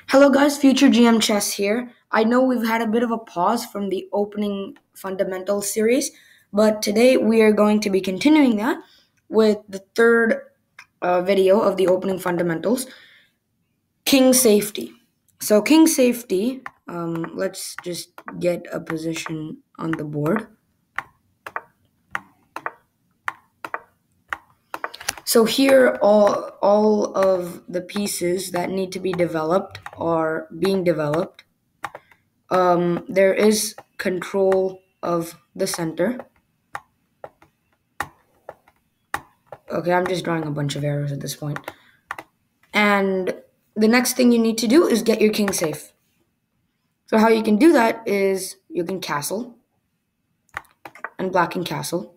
Hello guys, FutureGMChess here. I know we've had a bit of a pause from the opening fundamentals series, but today we are going to be continuing that with the third video of the opening fundamentals, king safety. So king safety, let's just get a position on the board. So here all of the pieces that need to be developed are being developed. There is control of the center. Okay, I'm just drawing a bunch of arrows at this point. And the next thing you need to do is get your king safe. So how you can do that is you can castle, and black can castle.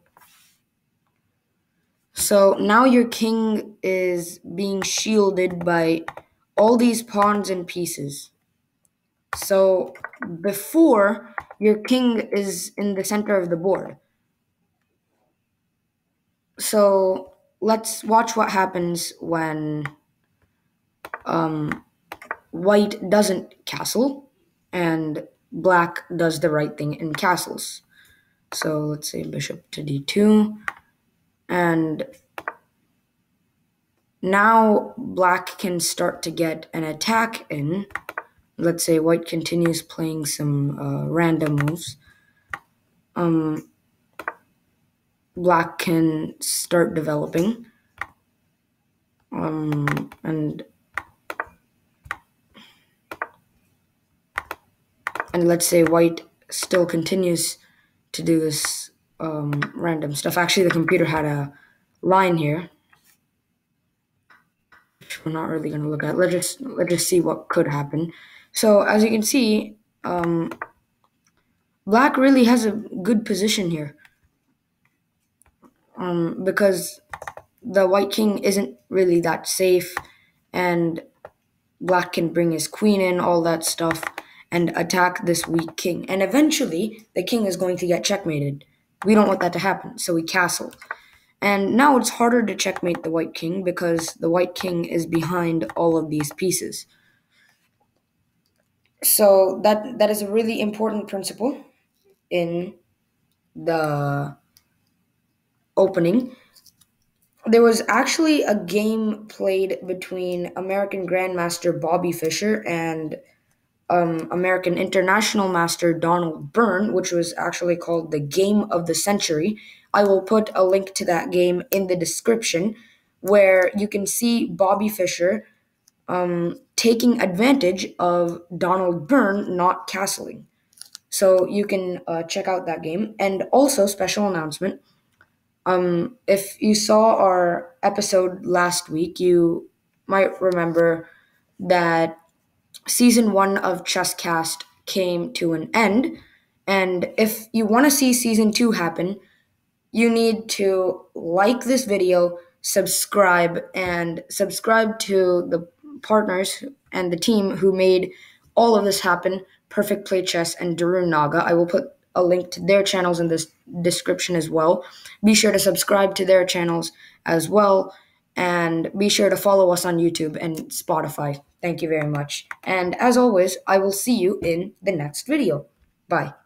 So now your king is being shielded by all these pawns and pieces. So before, your king is in the center of the board. So let's watch what happens when white doesn't castle and black does the right thing and castles. So let's say bishop to d2, and now black can start to get an attack in. Let's say white continues playing some random moves. Black can start developing, and let's say white still continues to do this random stuff. Actually, the computer had a line here, which we're not really going to look at. Let's just see what could happen. So as you can see, black really has a good position here, because the white king isn't really that safe, and black can bring his queen in, all that stuff, and attack this weak king. And eventually, the king is going to get checkmated. We don't want that to happen, so we castle. And now it's harder to checkmate the white king because the white king is behind all of these pieces. So that is a really important principle in the opening. There was actually a game played between American Grandmaster Bobby Fischer and American International Master Donald Byrne, which was actually called the Game of the Century. I will put a link to that game in the description, where you can see Bobby Fischer taking advantage of Donald Byrne not castling. So you can check out that game. And also, special announcement, if you saw our episode last week, you might remember that season 1 of ChessCast came to an end. And if you want to see season 2 happen, you need to like this video, subscribe, and subscribe to the partners and the team who made all of this happen, Perfect Play Chess and Darun Naga. I will put a link to their channels in this description as well. Be sure to subscribe to their channels as well, and be sure to follow us on YouTube and Spotify. Thank you very much. And as always, I will see you in the next video. Bye.